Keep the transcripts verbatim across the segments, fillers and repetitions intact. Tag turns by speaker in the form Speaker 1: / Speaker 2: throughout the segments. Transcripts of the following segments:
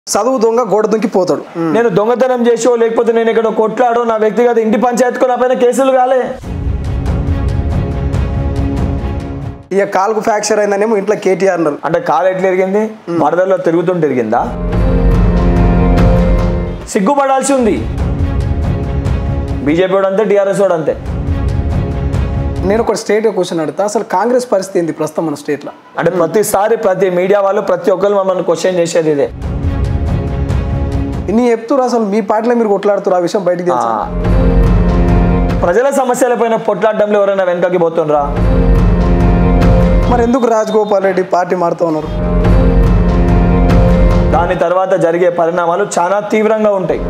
Speaker 1: చదువు దొంగ గోడ దుంకి పోతాడు.
Speaker 2: నేను దొంగతనం చేసో లేకపోతే నేను ఇక్కడ కొట్లాడో నా వ్యక్తిగత ఇంటి పంచాయతీకు నా పైన కేసులు కాలే.
Speaker 1: ఇక కాలుకు ఫ్రాక్చర్ అయిందనేమో ఇంట్లో కేటీఆర్ అన్నారు.
Speaker 2: అంటే కాలు ఎట్లా ఎరిగింది? వరదల్లో తిరుగుతుంటే ఎరిగిందా? సిగ్గుపడాల్సి ఉంది. బీజేపీ వాడు అంతే, టీఆర్ఎస్ వాడు అంతే.
Speaker 1: నేను ఒక స్టేట్ క్వశ్చన్ అడుగుతా, అసలు కాంగ్రెస్ పరిస్థితి ఏంది ప్రస్తుతం మన స్టేట్లో?
Speaker 2: అంటే ప్రతిసారి ప్రతి మీడియా వాళ్ళు ప్రతి ఒక్కరు మమ్మల్ని క్వశ్చన్ చేసేది ఇదే.
Speaker 1: ఇన్ని చెప్తున్నారు, అసలు మీ పార్టీలో మీరు కొట్లాడుతున్నారు, ఆ విషయం బయటికి తెలుసా?
Speaker 2: ప్రజల సమస్యల పైన కొట్లాడడంలో ఎవరైనా వెనకకి పోతుండ్రా?
Speaker 1: మరి ఎందుకు రాజగోపాల్ రెడ్డి పార్టీ మారుతూ ఉన్నారు?
Speaker 2: దాని తర్వాత జరిగే పరిణామాలు చాలా తీవ్రంగా ఉంటాయి.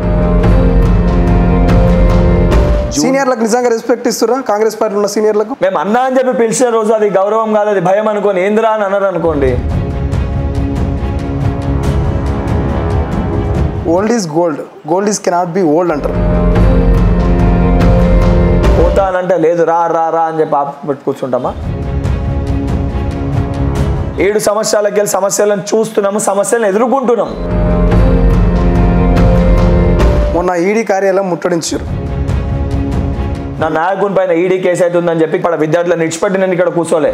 Speaker 1: సీనియర్లకు నిజంగా రెస్పెక్ట్ ఇస్తురా కాంగ్రెస్ పార్టీలో ఉన్న సీనియర్లకు?
Speaker 2: మేము అన్నా అని చెప్పి పిలిచిన రోజు అది గౌరవం కాదు, అది భయం అనుకోని ఏందిరా అని అన్నారు అనుకోండి.
Speaker 1: Old is gold, gold is cannot be old అంటారు.
Speaker 2: పోతానంటే లేదు రా రా రా అని చెప్పి ఆపి పెట్టి కూర్చుంటామా? ఏడు సంవత్సరాలకి వెళ్ళి సమస్యలను చూస్తున్నాము, సమస్యలను ఎదుర్కొంటున్నాం.
Speaker 1: మొన్న ఈడీ కార్యాలయం ముట్టడించారు.
Speaker 2: నా నాయకుని పైన ఈడీ కేసు అవుతుందని చెప్పి ఇక్కడ విద్యార్థులను ఇచ్చిపెట్టి నేను ఇక్కడ కూర్చోలే.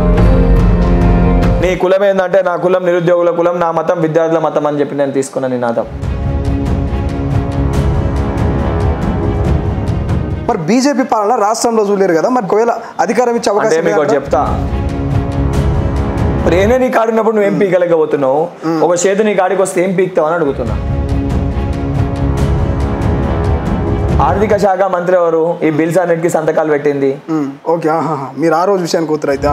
Speaker 2: నీ కులం ఏంటంటే నా కులం నిరుద్యోగుల కులం, నా మతం విద్యార్థుల మతం అని చెప్పి నేను తీసుకున్న నినాదం.
Speaker 1: మరి బీజేపీ పాలన రాష్ట్రంలో చూడలేరు కదా, మరి ఒకవేళ అధికారం ఇచ్చే అవకాశం
Speaker 2: మీకు చెప్తా. నేనే నీ కాడినప్పుడు నువ్వు ఏం పీకలేకపోతున్నావు, ఒక చేతి నీ కాడికి వస్తే ఏం పీక్తావు అని అడుగుతున్నా. ఆర్థిక శాఖ మంత్రి ఎవరు ఈ బిల్స్ అన్నిటికీ సంతకాలు పెట్టింది?
Speaker 1: ఓకే, మీరు ఆ రోజు విషయానికి కూతురు అయితే.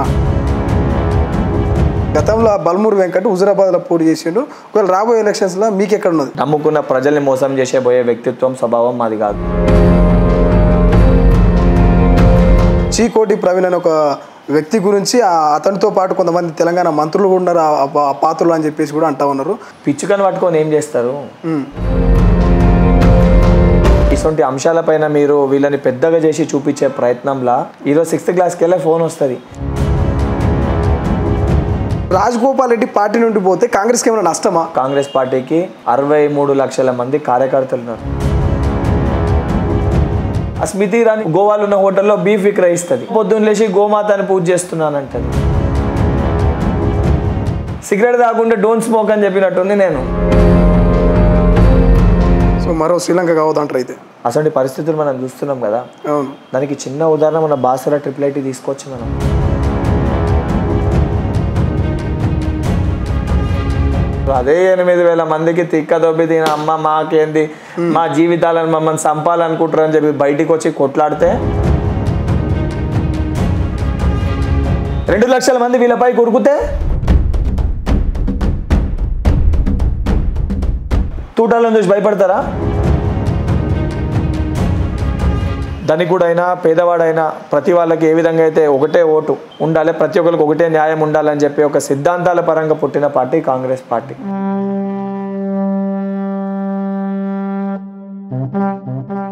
Speaker 1: గతంలో బల్మూరు వెంకట్ హుజురాబాద్లో పోటీ చేసిండు, ఒకవేళ రాబోయే ఎలక్షన్స్లో మీకు ఎక్కడ ఉన్నది?
Speaker 2: నమ్ముకున్న ప్రజల్ని మోసం చేసే పోయే వ్యక్తిత్వం స్వభావం మాది కాదు.
Speaker 1: చీకోటి ప్రవీణ్ అని ఒక వ్యక్తి గురించి అతనితో పాటు కొంతమంది తెలంగాణ మంత్రులు కూడా ఉన్నారు ఆ పాత్రలు అని చెప్పేసి కూడా అంటా ఉన్నారు.
Speaker 2: పిచ్చుకని పట్టుకొని ఏం చేస్తారు? ఇటువంటి అంశాలపైన మీరు వీళ్ళని పెద్దగా చేసి చూపించే ప్రయత్నంలో ఈరోజు సిక్స్త్ క్లాస్కి వెళ్ళే ఫోన్ వస్తుంది.
Speaker 1: రాజగోపాల్ రెడ్డి పార్టీ నుండి పోతే కాంగ్రెస్కి ఏమైనా నష్టమా?
Speaker 2: కాంగ్రెస్ పార్టీకి అరవై మూడు లక్షల మంది కార్యకర్తలు ఉన్నారు. ఆ స్మృతి ఇరానీ గోవాలో ఉన్న హోటల్లో బీఫ్ విక్రయిస్తుంది. పొద్దున్న లేచి గోమాతని పూజ చేస్తున్నానంటది. సిగరెట్ తాగుంటే డోంట్ స్మోక్ అని చెప్పినట్టుంది. నేను
Speaker 1: సో మరో శ్రీలంక కావద్దంటారు అయితే.
Speaker 2: అసలు పరిస్థితులు మనం చూస్తున్నాం కదా.
Speaker 1: అవును,
Speaker 2: దానికి చిన్న ఉదాహరణ మన బాసరా ట్రిపుల్ ఐటీ తీసుకోవచ్చు. మనం అదే ఎనిమిది వేల మందికి తిక్క దొబ్బి తిన అమ్మ మాకేంది, మా జీవితాలను మమ్మల్ని చంపాలనుకుంటారు అని చెప్పి బయటికి వచ్చి కొట్లాడితే రెండు లక్షల మంది వీళ్ళపై కురుకుతే తూటాలను చూసి భయపడతారా? ధనికుడైనా పేదవాడైనా ప్రతి వాళ్ళకి ఏ విధంగా అయితే ఒకటే ఓటు ఉండాలి, ప్రతి ఒక్కరికి ఒకటే న్యాయం ఉండాలని చెప్పి ఒక సిద్ధాంతాల పరంగా పుట్టిన పార్టీ కాంగ్రెస్ పార్టీ.